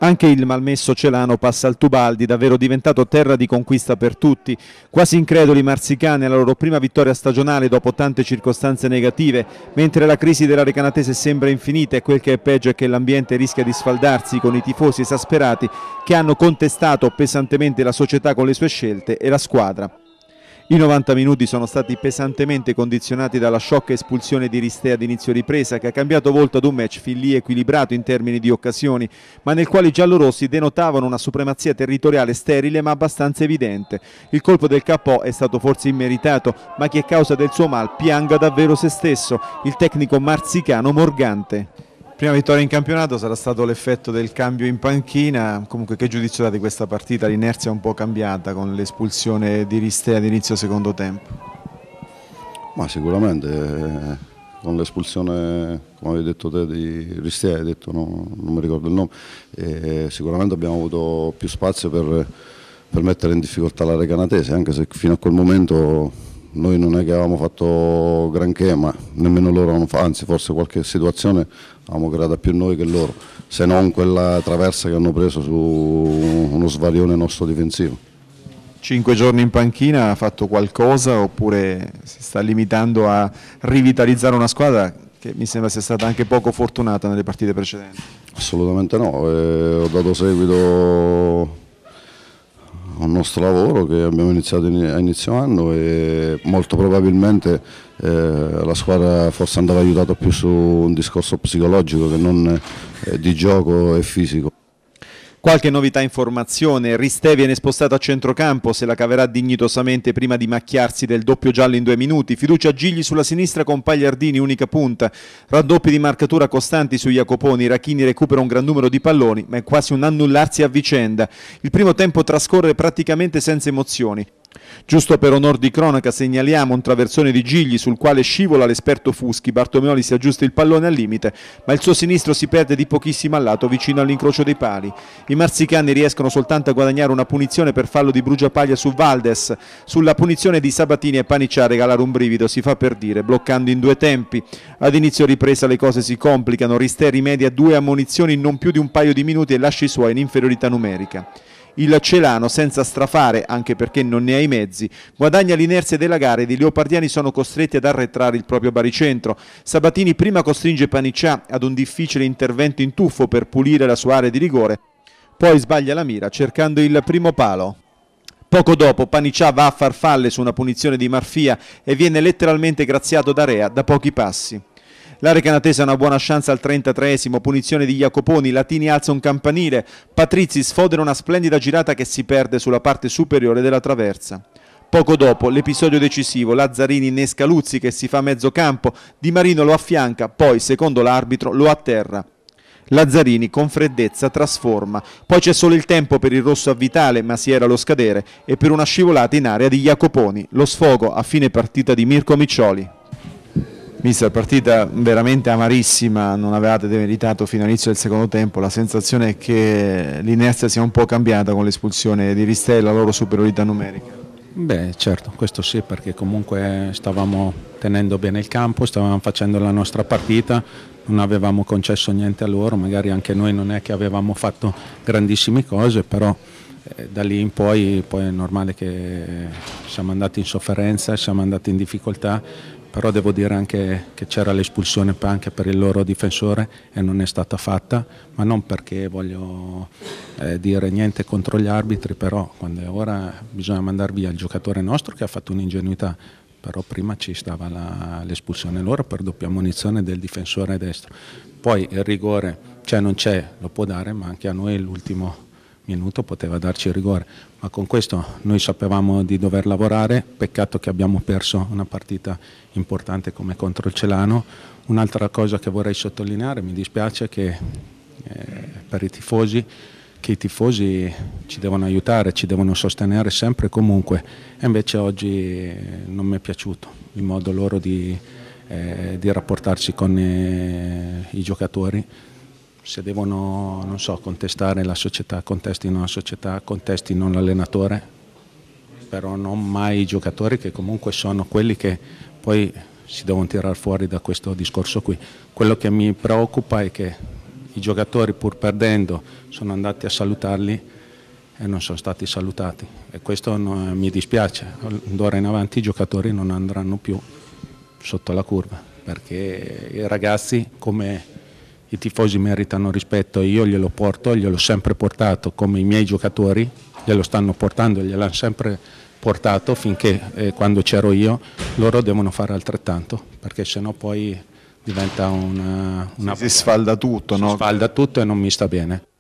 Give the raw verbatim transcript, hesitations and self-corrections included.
Anche il malmesso Celano passa al Tubaldi, davvero diventato terra di conquista per tutti. Quasi increduli i marsicani alla loro prima vittoria stagionale dopo tante circostanze negative, mentre la crisi della Recanatese sembra infinita e quel che è peggio è che l'ambiente rischia di sfaldarsi con i tifosi esasperati che hanno contestato pesantemente la società con le sue scelte e la squadra. I novanta minuti sono stati pesantemente condizionati dalla sciocca espulsione di Ristea ad inizio ripresa, che ha cambiato volto ad un match fin lì equilibrato in termini di occasioni, ma nel quale i giallorossi denotavano una supremazia territoriale sterile ma abbastanza evidente. Il colpo del K O è stato forse immeritato, ma chi è causa del suo mal pianga davvero se stesso, il tecnico marsicano Morgante. Prima vittoria in campionato, sarà stato l'effetto del cambio in panchina. Comunque, che giudizio dà di questa partita? L'inerzia è un po' cambiata con l'espulsione di Ristea ad inizio secondo tempo. Ma sicuramente eh, con l'espulsione, come hai detto te, di Ristea, hai detto, no, non mi ricordo il nome, eh, sicuramente abbiamo avuto più spazio per, per mettere in difficoltà la Recanatese, anche se fino a quel momento noi non è che avevamo fatto granché, ma nemmeno loro avevano fatto, anzi forse qualche situazione avevamo creata più noi che loro, se non quella traversa che hanno preso su uno svarione nostro difensivo. Cinque giorni in panchina, ha fatto qualcosa oppure si sta limitando a rivitalizzare una squadra che mi sembra sia stata anche poco fortunata nelle partite precedenti? Assolutamente no, eh, ho dato seguito a un nostro lavoro che abbiamo iniziato a inizio anno e molto probabilmente eh, la squadra forse andava aiutato più su un discorso psicologico che non eh, di gioco e fisico. Qualche novità in formazione, Ristea viene spostato a centrocampo, se la caverà dignitosamente prima di macchiarsi del doppio giallo in due minuti, fiducia a Gigli sulla sinistra con Pagliardini, unica punta, raddoppi di marcatura costanti su Jacoponi, Rachini recupera un gran numero di palloni, ma è quasi un annullarsi a vicenda. Il primo tempo trascorre praticamente senza emozioni. Giusto per onor di cronaca segnaliamo un traversone di Gigli sul quale scivola l'esperto Fuschi, Bartomeoli si aggiusta il pallone al limite, ma il suo sinistro si perde di pochissimo al lato vicino all'incrocio dei pali. I marsicani riescono soltanto a guadagnare una punizione per fallo di Brugiapaglia su Valdes, sulla punizione di Sabatini e Paniccia a regalare un brivido, si fa per dire, bloccando in due tempi. Ad inizio ripresa le cose si complicano, Ristea rimedia due ammonizioni in non più di un paio di minuti e lascia i suoi in inferiorità numerica. Il Celano, senza strafare, anche perché non ne ha i mezzi, guadagna l'inerzia della gara ed i leopardiani sono costretti ad arretrare il proprio baricentro. Sabatini prima costringe Paniccia ad un difficile intervento in tuffo per pulire la sua area di rigore, poi sbaglia la mira cercando il primo palo. Poco dopo Paniccia va a farfalle su una punizione di Marfia e viene letteralmente graziato da Rea da pochi passi. La Recanatese ha una buona chance al trentatreesimo, punizione di Jacoponi, Latini alza un campanile, Patrizzi sfodera una splendida girata che si perde sulla parte superiore della traversa. Poco dopo l'episodio decisivo, Lazzarini innesca Luzzi che si fa mezzo campo, Di Marino lo affianca, poi secondo l'arbitro lo atterra. Lazzarini con freddezza trasforma, poi c'è solo il tempo per il rosso a Vitale, ma si era allo scadere, e per una scivolata in area di Jacoponi, lo sfogo a fine partita di Mirko Miccioli. Mister, partita veramente amarissima, non avevate demeritato fino all'inizio del secondo tempo, la sensazione è che l'inerzia sia un po' cambiata con l'espulsione di Ristea e la loro superiorità numerica. Beh certo, questo sì, perché comunque stavamo tenendo bene il campo, stavamo facendo la nostra partita, non avevamo concesso niente a loro, magari anche noi non è che avevamo fatto grandissime cose, però eh, da lì in poi, poi è normale che siamo andati in sofferenza, siamo andati in difficoltà. Però devo dire anche che c'era l'espulsione anche per il loro difensore e non è stata fatta, ma non perché voglio eh, dire niente contro gli arbitri, però quando è ora bisogna mandare via il giocatore nostro che ha fatto un'ingenuità, però prima ci stava l'espulsione loro per doppia ammonizione del difensore destro. Poi il rigore c'è, non c'è, lo può dare, ma anche a noi l'ultimo minuto poteva darci il rigore, ma con questo noi sapevamo di dover lavorare, peccato che abbiamo perso una partita importante come contro il Celano. Un'altra cosa che vorrei sottolineare, mi dispiace che eh, per i tifosi, che i tifosi ci devono aiutare, ci devono sostenere sempre e comunque, e invece oggi non mi è piaciuto il modo loro di, eh, di rapportarsi con eh, i giocatori. Se devono, non so, contestare la società, contestino la società, contestino l'allenatore, però non mai i giocatori che comunque sono quelli che poi si devono tirare fuori da questo discorso qui. Quello che mi preoccupa è che i giocatori pur perdendo sono andati a salutarli e non sono stati salutati e questo non, mi dispiace. D'ora in avanti i giocatori non andranno più sotto la curva perché i ragazzi, come i tifosi, meritano rispetto. Io glielo porto, gliel'ho sempre portato, come i miei giocatori glielo stanno portando, gliel'hanno sempre portato finché eh, quando c'ero io loro devono fare altrettanto perché sennò poi diventa una, una si sfalda tutto, si no? sfalda tutto e non mi sta bene.